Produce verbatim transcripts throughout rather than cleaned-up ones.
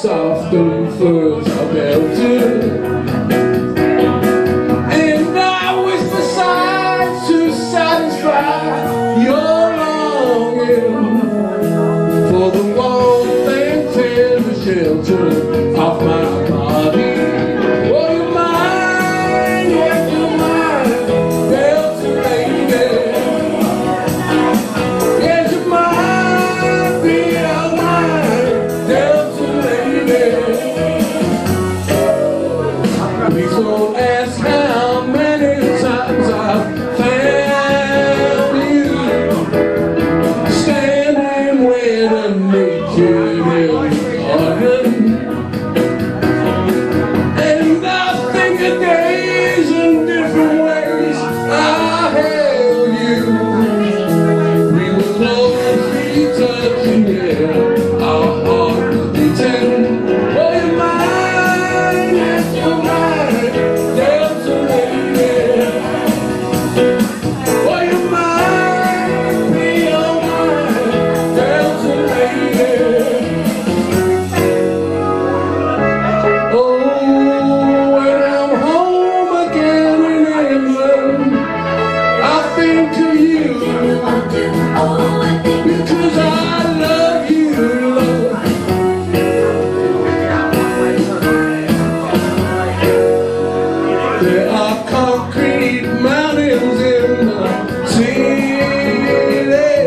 soft and furs are belted, and I wish besides to satisfy your longing for the warmth and tender shelter of my body. Oh, you're mine, yes, you're mine, Delta lady. Yes, you're mine, be all mine, Delta lady. Please don't ask how many times I've found you standing when a naked garden, and I think of days in different ways I held you. We were closely touching, yeah, our hearts beating. Oh, you're mine, yes, you're mine, Delta lady. Oh, you're mine, be all mine, Delta lady. Oh, when I'm home again in England, I think of you, because I love you, love. There are concrete mountains in the city,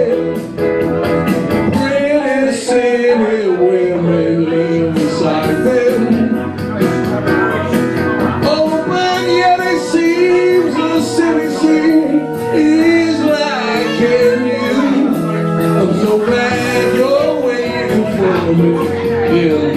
pretty city women live beside them. Oh, but yet it seems the city scene is like you. I'm so glad you're waiting for me in